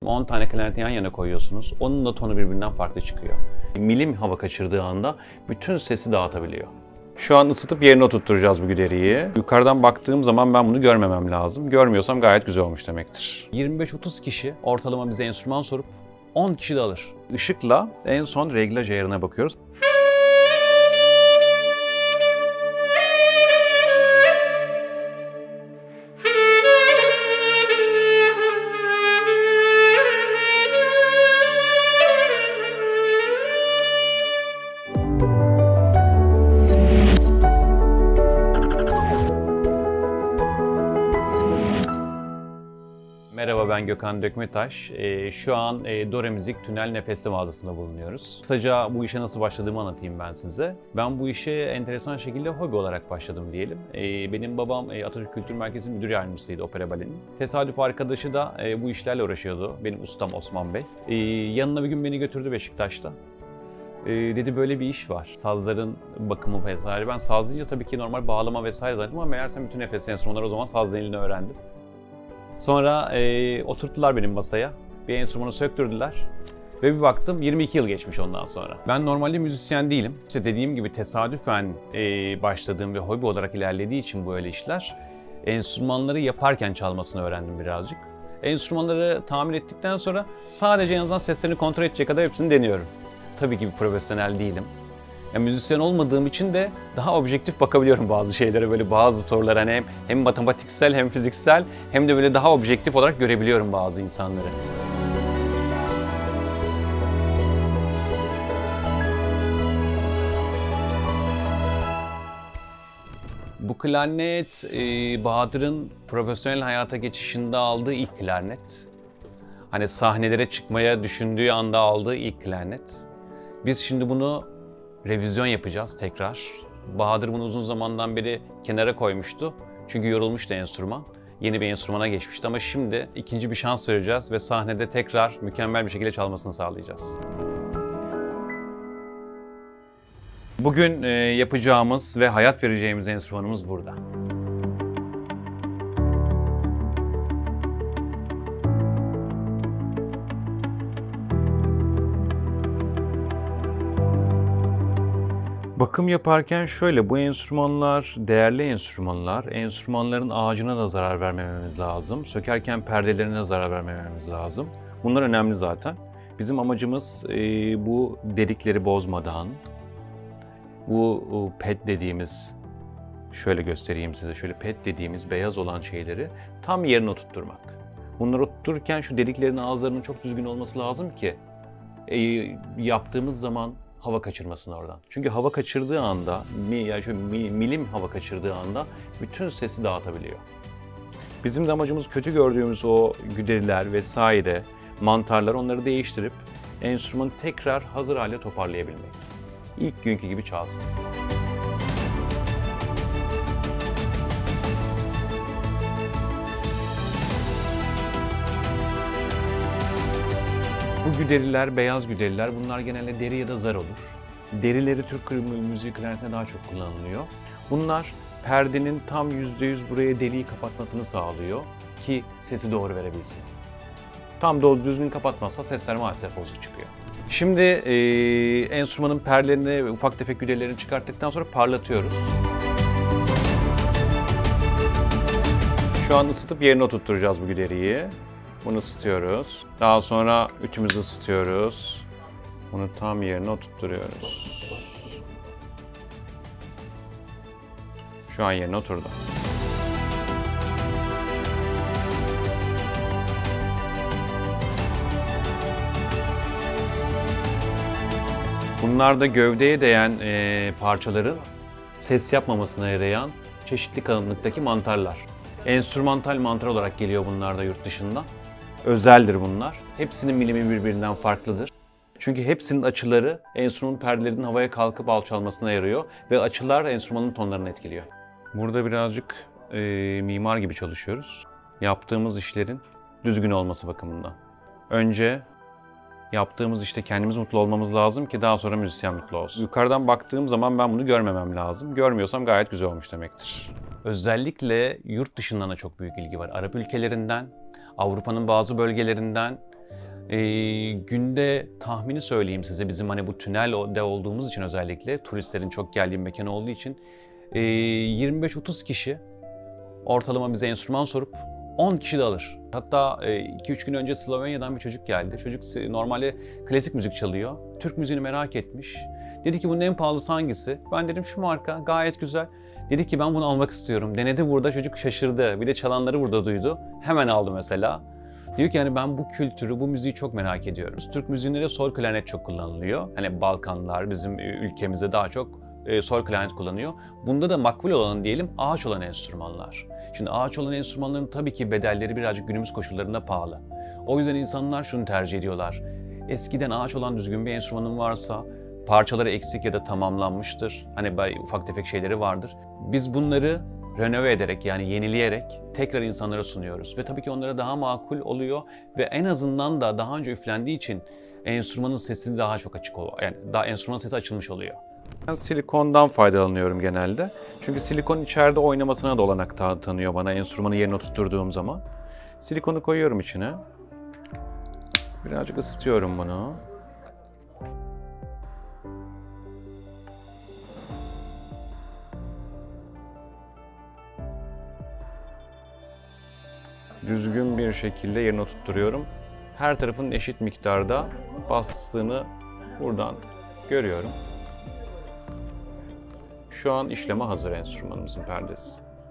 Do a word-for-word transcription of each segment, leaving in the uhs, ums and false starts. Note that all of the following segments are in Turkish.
on tane klarneti yan yana koyuyorsunuz. Onun da tonu birbirinden farklı çıkıyor. Milim hava kaçırdığı anda bütün sesi dağıtabiliyor. Şu an ısıtıp yerine oturtturacağız bu güderiyi. Yukarıdan baktığım zaman ben bunu görmemem lazım. Görmüyorsam gayet güzel olmuş demektir. yirmi beş otuz kişi ortalama bize enstrüman sorup on kişi de alır. Işıkla en son reglaj ayarına bakıyoruz. Merhaba, ben Gökhan Dökmetaş. Ee, şu an e, Dore Müzik Tünel Nefesli mağazasında bulunuyoruz. Kısaca bu işe nasıl başladığımı anlatayım ben size. Ben bu işe enteresan şekilde hobi olarak başladım diyelim. Ee, benim babam e, Atatürk Kültür Merkezi Müdür Yardımcısıydı opera balenin. Tesadüf arkadaşı da e, bu işlerle uğraşıyordu. Benim ustam Osman Bey. Ee, yanına bir gün beni götürdü Beşiktaş'ta. Ee, dedi böyle bir iş var. Sazların bakımı vesaire. Ben saz deyince tabii ki normal bağlama vesaire zannettim ama meğerse bütün nefes enstrümanları o zaman saz denilini öğrendim. Sonra e, oturttular benim masaya, bir enstrümanı söktürdüler ve bir baktım yirmi iki yıl geçmiş ondan sonra. Ben normalde müzisyen değilim. İşte dediğim gibi tesadüfen e, başladığım ve hobi olarak ilerlediği için böyle işler, enstrümanları yaparken çalmasını öğrendim birazcık. Enstrümanları tamir ettikten sonra sadece en azından seslerini kontrol edecek kadar hepsini deniyorum. Tabii ki bir profesyonel değilim. Yani müzisyen olmadığım için de daha objektif bakabiliyorum bazı şeylere, böyle bazı sorulara hani hem, hem matematiksel hem fiziksel hem de böyle daha objektif olarak görebiliyorum bazı insanları. Bu klarnet e, Bahadır'ın profesyonel hayata geçişinde aldığı ilk klarnet. Hani sahnelere çıkmaya düşündüğü anda aldığı ilk klarnet. Biz şimdi bunu revizyon yapacağız tekrar. Bahadır bunu uzun zamandan beri kenara koymuştu. Çünkü yorulmuştu enstrüman. Yeni bir enstrümana geçmişti ama şimdi ikinci bir şans vereceğiz ve sahnede tekrar mükemmel bir şekilde çalmasını sağlayacağız. Bugün yapacağımız ve hayat vereceğimiz enstrümanımız burada. Bakım yaparken şöyle, bu enstrümanlar değerli enstrümanlar. Enstrümanların ağacına da zarar vermememiz lazım. Sökerken perdelerine zarar vermememiz lazım. Bunlar önemli zaten. Bizim amacımız e, bu delikleri bozmadan, bu ped dediğimiz, şöyle göstereyim size, şöyle ped dediğimiz beyaz olan şeyleri tam yerine oturtturmak. Bunları oturturken şu deliklerin ağızlarının çok düzgün olması lazım ki e, yaptığımız zaman hava kaçırmasın oradan. Çünkü hava kaçırdığı anda, yani şöyle milim hava kaçırdığı anda bütün sesi dağıtabiliyor. Bizim de amacımız kötü gördüğümüz o güderiler vesaire, mantarlar, onları değiştirip enstrümanı tekrar hazır hale toparlayabilmek. İlk günkü gibi çalsın. Bu güderiler, beyaz güderiler, bunlar genelde deri ya da zar olur. Derileri Türk müziği klarnetinde daha çok kullanılıyor. Bunlar perdenin tam yüzde yüz buraya deliği kapatmasını sağlıyor ki sesi doğru verebilsin. Tam doğru düzgün kapatmazsa sesler maalesef bozuk çıkıyor. Şimdi e, enstrümanın perdelerini ve ufak tefek güderilerini çıkarttıktan sonra parlatıyoruz. Şu an ısıtıp yerine oturtturacağız bu güderiyi. Bunu ısıtıyoruz. Daha sonra ütümüzü ısıtıyoruz. Bunu tam yerine oturtturuyoruz. Şu an yerine oturdu. Bunlar da gövdeye değen e, parçaların ses yapmamasına yarayan çeşitli kalınlıktaki mantarlar. Enstrümantal mantar olarak geliyor bunlar da yurt dışından. Özeldir bunlar. Hepsinin milimi birbirinden farklıdır. Çünkü hepsinin açıları enstrümanın perdelerinin havaya kalkıp alçalmasına yarıyor ve açılar enstrümanın tonlarını etkiliyor. Burada birazcık e, mimar gibi çalışıyoruz. Yaptığımız işlerin düzgün olması bakımından. Önce yaptığımız işte kendimiz mutlu olmamız lazım ki daha sonra müzisyen mutlu olsun. Yukarıdan baktığım zaman ben bunu görmemem lazım. Görmüyorsam gayet güzel olmuş demektir. Özellikle yurt dışından da çok büyük ilgi var. Arap ülkelerinden, Avrupa'nın bazı bölgelerinden E, günde tahmini söyleyeyim size, bizim hani bu tünelde olduğumuz için özellikle turistlerin çok geldiği bir mekan olduğu için e, yirmi beş otuz kişi ortalama bize enstrüman sorup on kişi de alır. Hatta iki üç gün önce Slovenya'dan bir çocuk geldi. Çocuk normalde klasik müzik çalıyor. Türk müziğini merak etmiş. Dedi ki bunun en pahalısı hangisi? Ben dedim şu marka, gayet güzel. Dedi ki ben bunu almak istiyorum. Denedi burada, çocuk şaşırdı. Bir de çalanları burada duydu. Hemen aldı mesela. Diyor ki yani ben bu kültürü, bu müziği çok merak ediyorum. Türk müziğinde de sol klarnet çok kullanılıyor. Hani Balkanlar, bizim ülkemizde daha çok sol klarnet kullanıyor. Bunda da makbul olan diyelim ağaç olan enstrümanlar. Şimdi ağaç olan enstrümanların tabii ki bedelleri birazcık günümüz koşullarında pahalı. O yüzden insanlar şunu tercih ediyorlar. Eskiden ağaç olan düzgün bir enstrümanın varsa, parçaları eksik ya da tamamlanmıştır. Hani ufak tefek şeyleri vardır. Biz bunları renove ederek, yani yenileyerek tekrar insanlara sunuyoruz. Ve tabii ki onlara daha makul oluyor ve en azından da daha önce üflendiği için enstrümanın sesi daha çok açık oluyor. Yani daha enstrümanın sesi açılmış oluyor. Ben silikondan faydalanıyorum genelde. Çünkü silikon içeride oynamasına da olanak tanıyor bana enstrümanı yerine oturtturduğum zaman. Silikonu koyuyorum içine. Birazcık ısıtıyorum bunu. Düzgün bir şekilde yerine oturtturuyorum. Her tarafın eşit miktarda bastığını buradan görüyorum. Şu an işleme hazır enstrümanımızın perdesi.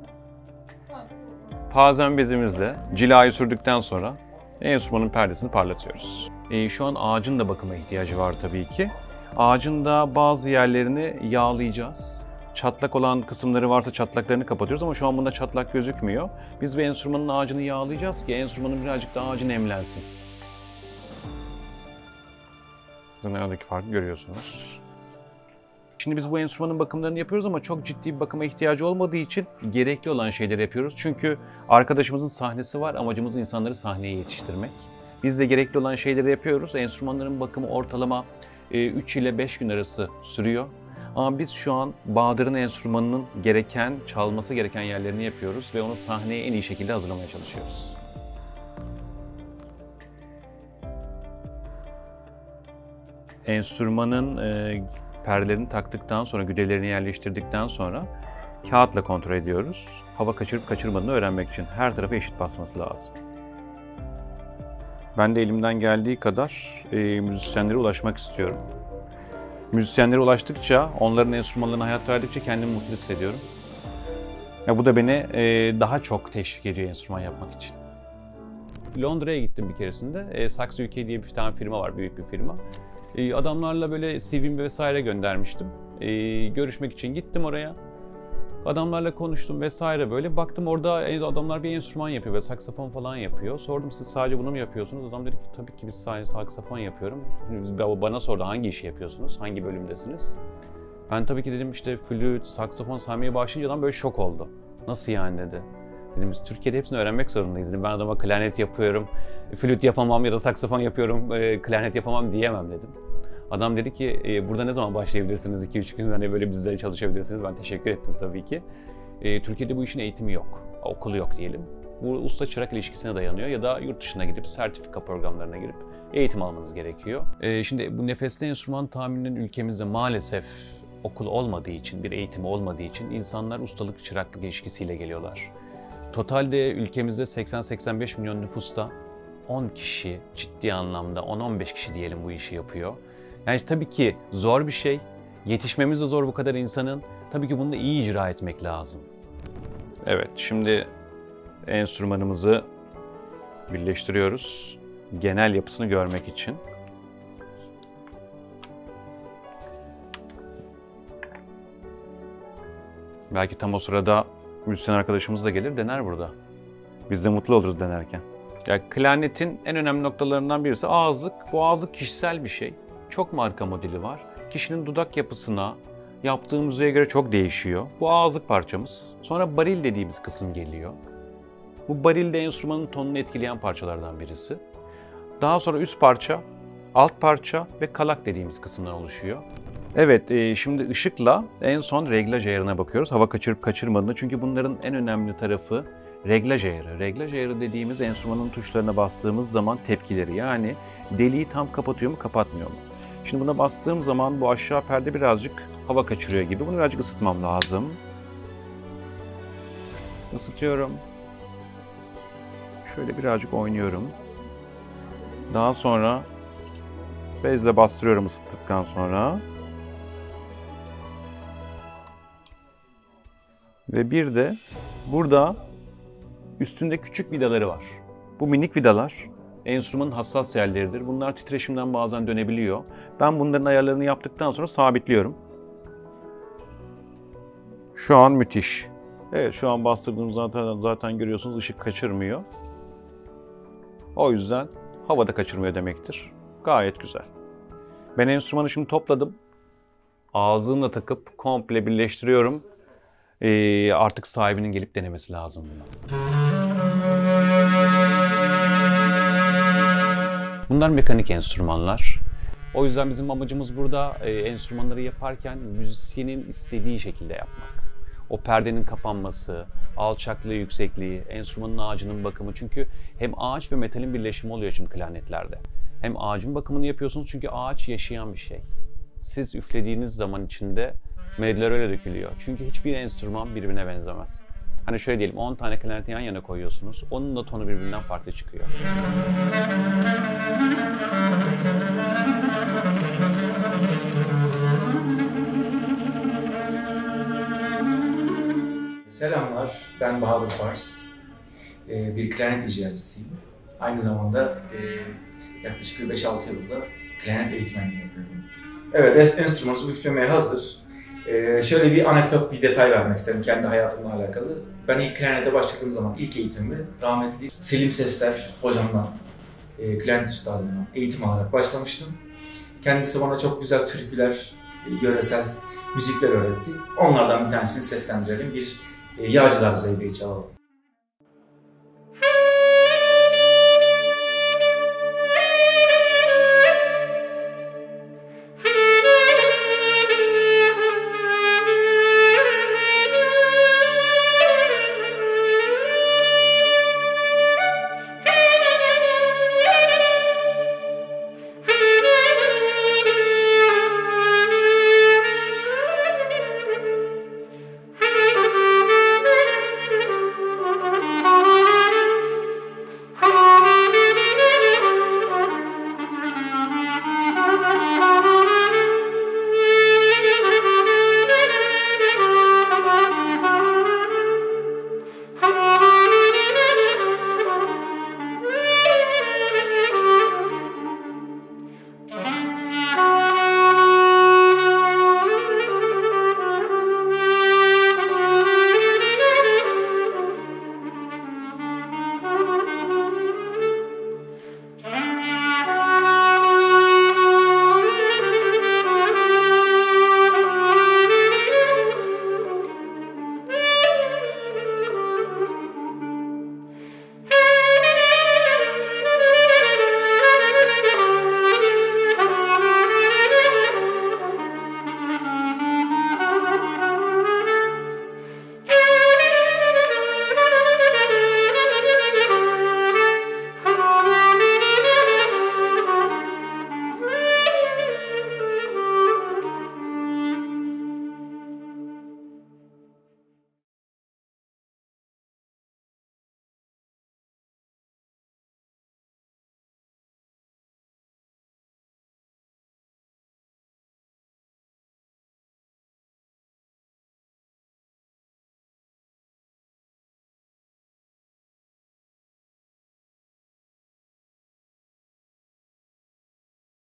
Pazen bezimizle cilayı sürdükten sonra enstrümanın perdesini parlatıyoruz. E, şu an ağacın da bakıma ihtiyacı var tabii ki. Ağacın da bazı yerlerini yağlayacağız. Çatlak olan kısımları varsa çatlaklarını kapatıyoruz ama şu an bunda çatlak gözükmüyor. Biz bir enstrümanın ağacını yağlayacağız ki enstrümanın birazcık daha ağacı nemlensin. Zaten aradaki farkı görüyorsunuz. Şimdi biz bu enstrümanın bakımlarını yapıyoruz ama çok ciddi bir bakıma ihtiyacı olmadığı için gerekli olan şeyleri yapıyoruz. Çünkü arkadaşımızın sahnesi var, amacımız insanları sahneye yetiştirmek. Biz de gerekli olan şeyleri yapıyoruz. Enstrümanların bakımı ortalama üç ile beş gün arası sürüyor. Ama biz şu an Bahadır'ın enstrümanının gereken, çalması gereken yerlerini yapıyoruz ve onu sahneye en iyi şekilde hazırlamaya çalışıyoruz. Enstrümanın e, perdelerini taktıktan sonra, güdelerini yerleştirdikten sonra kağıtla kontrol ediyoruz. Hava kaçırıp kaçırmadığını öğrenmek için her tarafa eşit basması lazım. Ben de elimden geldiği kadar e, müzisyenlere ulaşmak istiyorum. Müzisyenlere ulaştıkça, onların enstrümanlarına hayat verdikçe kendimi mutlu hissediyorum. Ya bu da beni e, daha çok teşvik ediyor enstrüman yapmak için. Londra'ya gittim bir keresinde. E, Sax U K diye bir tane firma var, büyük bir firma. E, adamlarla böyle C V'mi vesaire göndermiştim. E, görüşmek için gittim oraya. Adamlarla konuştum vesaire böyle. Baktım orada adamlar bir enstrüman yapıyor ve saksafon falan yapıyor. Sordum siz sadece bunu mu yapıyorsunuz? Adam dedi ki tabii ki biz sadece saksafon yapıyorum. Bana sordu hangi işi yapıyorsunuz? Hangi bölümdesiniz? Ben tabii ki dedim işte flüt, saksafon saymaya başlayınca adam böyle şok oldu. Nasıl yani dedi. Dedim biz Türkiye'de hepsini öğrenmek zorundayız. Dedim ben adama klarnet yapıyorum, flüt yapamam ya da saksafon yapıyorum, klarnet yapamam diyemem dedim. Adam dedi ki e, burada ne zaman başlayabilirsiniz? iki üç gün hani böyle bizle çalışabilirsiniz. Ben teşekkür ettim tabii ki. E, Türkiye'de bu işin eğitimi yok. Okulu yok diyelim. Bu usta çırak ilişkisine dayanıyor ya da yurt dışına gidip sertifika programlarına girip eğitim almanız gerekiyor. E, şimdi bu nefesli enstrüman tamirinin ülkemizde maalesef okul olmadığı için, bir eğitimi olmadığı için insanlar ustalık çıraklık ilişkisiyle geliyorlar. Totalde ülkemizde seksen seksen beş milyon nüfusta on kişi ciddi anlamda on on beş kişi diyelim bu işi yapıyor. Yani tabii ki zor bir şey. Yetişmemiz de zor bu kadar insanın. Tabii ki bunu da iyi icra etmek lazım. Evet, şimdi enstrümanımızı birleştiriyoruz. Genel yapısını görmek için. Belki tam o sırada müzisyen arkadaşımız da gelir, dener burada. Biz de mutlu oluruz denerken. Ya klarnetin en önemli noktalarından birisi ağızlık. Bu ağızlık kişisel bir şey. Çok marka modeli var. Kişinin dudak yapısına, yaptığı müziğe göre çok değişiyor. Bu ağızlık parçamız. Sonra baril dediğimiz kısım geliyor. Bu baril de enstrümanın tonunu etkileyen parçalardan birisi. Daha sonra üst parça, alt parça ve kalak dediğimiz kısımdan oluşuyor. Evet, e, şimdi ışıkla en son reglaj ayarına bakıyoruz. Hava kaçırıp kaçırmadığını. Çünkü bunların en önemli tarafı reglaj ayarı. Reglaj ayarı dediğimiz enstrümanın tuşlarına bastığımız zaman tepkileri, yani deliği tam kapatıyor mu kapatmıyor mu? Şimdi buna bastığım zaman bu aşağı perde birazcık hava kaçırıyor gibi. Bunu birazcık ısıtmam lazım. Isıtıyorum. Şöyle birazcık oynuyorum. Daha sonra bezle bastırıyorum ısıttıktan sonra. Ve bir de burada üstünde küçük vidaları var. Bu minik vidalar enstrümanın hassas yerleridir. Bunlar titreşimden bazen dönebiliyor. Ben bunların ayarlarını yaptıktan sonra sabitliyorum. Şu an müthiş. Evet, şu an bastırdığım zaten zaten görüyorsunuz, ışık kaçırmıyor. O yüzden havada kaçırmıyor demektir. Gayet güzel. Ben enstrümanı şimdi topladım. Ağzımla takıp komple birleştiriyorum. Ee, artık sahibinin gelip denemesi lazım bunu. Bunlar mekanik enstrümanlar. O yüzden bizim amacımız burada e, enstrümanları yaparken müzisyenin istediği şekilde yapmak. O perdenin kapanması, alçaklığı, yüksekliği, enstrümanın ağacının bakımı. Çünkü hem ağaç ve metalin birleşimi oluyor şimdi klarnetlerde. Hem ağacın bakımını yapıyorsunuz çünkü ağaç yaşayan bir şey. Siz üflediğiniz zaman içinde melodiler öyle dökülüyor. Çünkü hiçbir enstrüman birbirine benzemez. Hani şöyle diyelim, on tane klarneti yan yana koyuyorsunuz. Onun da tonu birbirinden farklı çıkıyor. Selamlar, ben Bahadır Pars. Ee, bir klarnet icracısıyım. Aynı zamanda e, yaklaşık beş altı yılda klarnet eğitmenliği yapıyorum. Evet, enstrümanımız üflemeye hazır. Ee, şöyle bir anekdot, bir detay vermek isterim kendi hayatımla alakalı. Ben ilk klarnete başladığım zaman ilk eğitimde rahmetli Selim Sesler hocamdan, e, klarnet üstadımdan eğitim alarak başlamıştım. Kendisi bana çok güzel türküler, e, yöresel müzikler öğretti. Onlardan bir tanesini seslendirelim. Bir e, Yağcılar Zeybe'yi çalalım.